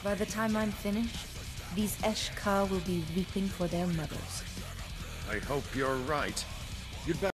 By the time I'm finished, these Eshkar will be weeping for their mothers. I hope you're right. You'd better